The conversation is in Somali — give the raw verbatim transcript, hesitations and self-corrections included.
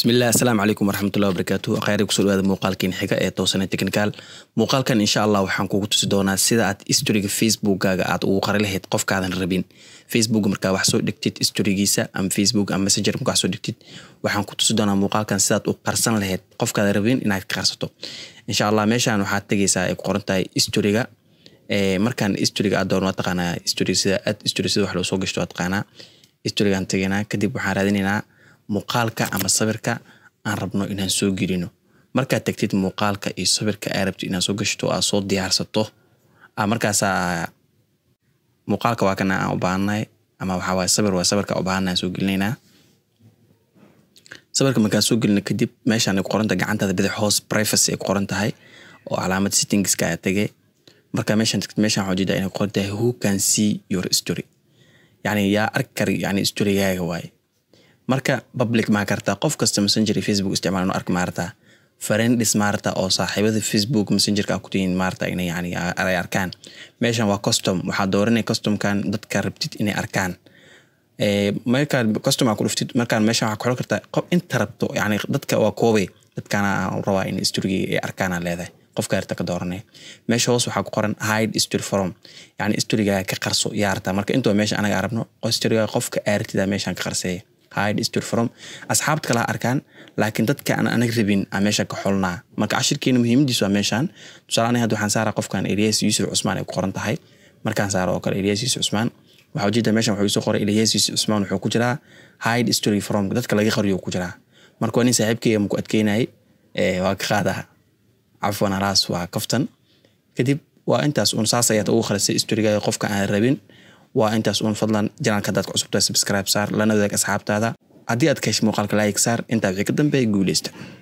بسم الله السلام عليكم ورحمة الله وبركاته خيرك كسر هذا مقال كين حكاية توصلنا تكنيكال مقال كان إن شاء الله وحنكون تسدونا سيدات استوري فيسبوك قاعد وقرر له تقف قاعد الربين فيسبوك مركا وحسو دكتيت استوري جيسا أم فيسبوك أم مسنجر مركا وحسو دكتيت وحنكون تسدونا مقال كان سيدات وقرصنا له قف قاعد الربين إنك قرصته إن شاء الله ماشي أنا حتى جيسا يقارنتاي استوري مركان استوري قاعد دور ما تقنا استوري سيدات استوري سيدات وحلو سوق اشتوات قنا استوري عن تجينا كدب وحاراديننا muuqaalka ama sawirka aan rabno inaan soo gelino marka tagtid muuqaalka iyo sawirka aad rabto inaan soo gashto aad soo diyaarsato ah markaas muuqaalka waa kana aan u baahnay ama waxa waa sawir waa sawirka u baahnaa soo gelinayna sawirka marka soo gelino kadib meeshaan ay qoranta gacantada bidix hoos privacy ay qoran tahay oo calaamad settings ka tagay marka meeshaan tagtid meeshaan waxa jida inay qoran tahay who can see your story yani yaa arkari yani storygaaga waay marka public ma karta qof kasta messenger Facebook isticmaalno ark maarta friends maarta oo saaxiibada Facebook messenger ka ku tiin maarta inay yani ay arkaan meeshan waa custom waxa dooranay custom kan dadka rabtid inay arkaan ee marka custom ku dhuftid marka meeshan waxa ku xul kartaa qof inta rabto yani dadka waa koobay dadkana rabaa in story ay arkaan leedahay qofka arta ka dooranay meesha hoos waxa ku qoran hide story from yani storyga ka qarso yaarta marka inta meesha anaga arabno storyga qofka artida meeshan ka qarsay hide story from asxaabta kala arkaan laakiin dadka aan anaga rabin ameesha ka xulnaa marka ashirkeena muhiimadiisu waa meeshan tusaale ahaan waxaan saaraa qofkan Ilyas Yusuf Usman ay ku qoran tahay markaan saaro oo kale Ilyas Yusuf Usman waxa uu jeedaa meeshan wuxuu soo qoray Ilyas Yusuf Usman wuxuu ku jiraa hide story from dadka laga qariyo ku jiraa marka waan saaxiibkay ma ku adkeenay ee waa ka qaadaha afwan raas waa kaftan kadib waa intaas uun saasayad ugu khalisay storyga qofka aan rabin waa intaas uun fadlan janaalka dadka cusubta subscribe saar lana wadaag asxaabtaada haddii aad ka hesho muuqaalka like saar inta wixii ka dambeeyay guuleysta